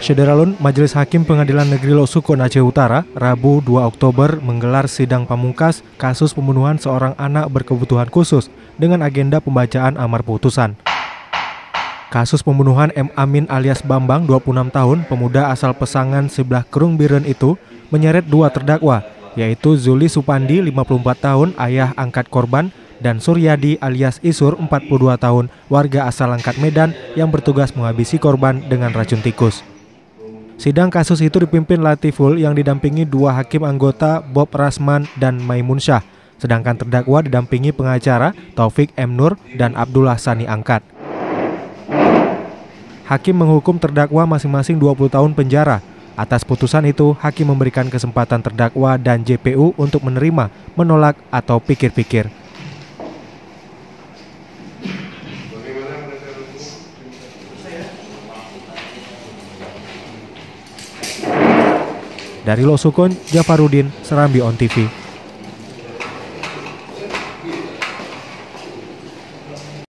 Syederalun, Majelis Hakim Pengadilan Negeri Lok-Sukun Aceh Utara, Rabu 2 Oktober menggelar sidang pamungkas kasus pembunuhan seorang anak berkebutuhan khusus dengan agenda pembacaan amar putusan. Kasus pembunuhan M. Amin alias Bambang, 26 tahun, pemuda asal Pesangan sebelah Kerung Biren itu menyeret dua terdakwa, yaitu Zuli Supandi, 54 tahun, ayah angkat korban, dan Suryadi alias Isur, 42 tahun, warga asal Langkat Medan yang bertugas menghabisi korban dengan racun tikus. Sidang kasus itu dipimpin Latiful yang didampingi dua hakim anggota Bob Rasman dan Maimun Syah, sedangkan terdakwa didampingi pengacara Taufik M. Nur dan Abdullah Sani Angkat. Hakim menghukum terdakwa masing-masing 20 tahun penjara. Atas putusan itu, hakim memberikan kesempatan terdakwa dan JPU untuk menerima, menolak, atau pikir-pikir. Dari Lok-Sukun, Jafarudin, Serambi On TV.